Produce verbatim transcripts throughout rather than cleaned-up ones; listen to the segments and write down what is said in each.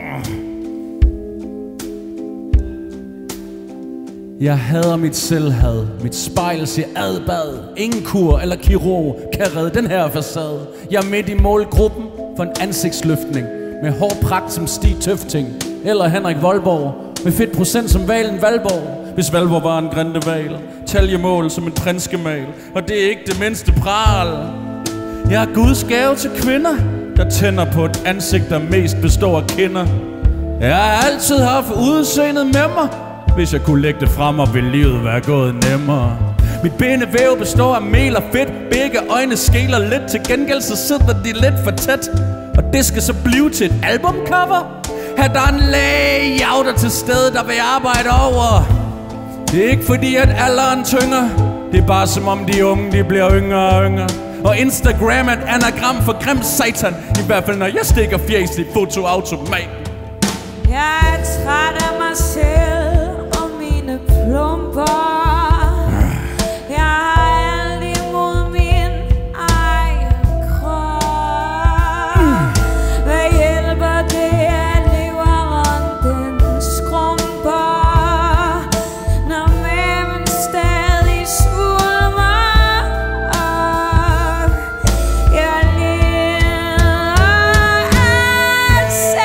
Jeg hader mit selvhad. Mit spejl siger adbad. Ingen kur eller kirurg kan redde den her facade. Jeg er midt i målgruppen for en ansigtsløftning, med hård pragt som Stig Tøfting eller Henrik Voldborg, med fedt procent som Valen Valborg. Hvis Valborg var en grindeval, taljemål som en prinskemal, og det er ikke det mindste pral. Jeg er Guds gave til kvinder, der tænder på et ansigt, der mest består af kinder. Jeg har altid haft udseendet med mig. Hvis jeg kunne lægge det frem, og ville livet være gået nemmere. Mit bindevæv består af mel og fedt. Begge øjne skæler lidt. Til gengæld så sidder de lidt for tæt. Og det skal så blive til et albumcover. Her der er en layouter til stede, der vil arbejde over. Det er ikke fordi at alderen tynger. Det er bare som om de unge de bliver yngre og yngre. Og Instagram er et anagram for grim satan. I hvert fald når jeg stikker fjæs i fotoautomat. Jeg er træt af mig selv og mine plumper. Jeg har alt imod min egen krop. Hvad hjælper det at leveren den skrumper, når maven stadig svulmer op? Jeg lider af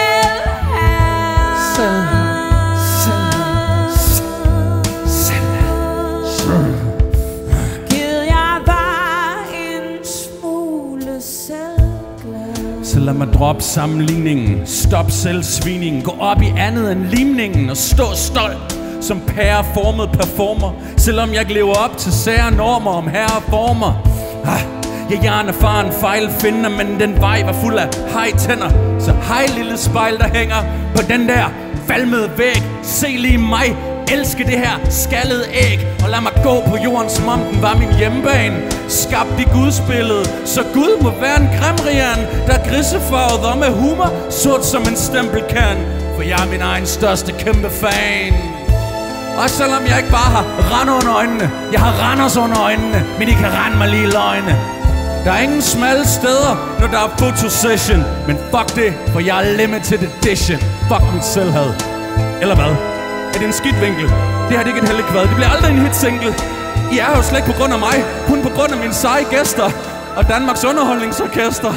selvhad. Gid jeg var en smule selvglad. Så lad mig droppe sammenligningen. Stop selvsvigningen. Gå op i andet end limningen. Og stå stolt som pæreformet performer. Selvom jeg ikke lever op til sære normer om herreformer. ah, Jeg er hjernerfaren fejlfinder, men den vej var fuld af hej-tænder. Så hej lille spejl der hænger på den der falmede væg. Se lige mig elske det her skallede æg. Og lad mig gå på jorden, som om den var min hjemmebane. Skabt i gudsbillede, så Gud må være en grimrian, der er grisefarvet og med humor, sort som en stempelkan. For jeg er min egen største kæmpe fan. Og selvom jeg ikke bare har rand under øjnene, jeg har Randers under øjnene, men I kan rende mig lige i løgne. Der er ingen smalle steder, når der er fotosession. Men fuck det, for jeg er limited edition. Fuck mit selvhad. Eller hvad? Er det en skidt vinkel? Det har det ikke et heldigt kvad. Det bliver aldrig en hitsingle. I er jo slet ikke på grund af mig, kun på grund af mine seje gæster og Danmarks Underholdningsorkester.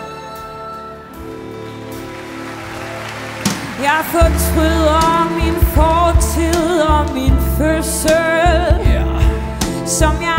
Jeg fortryder min fortid og min fødsel, yeah. som jeg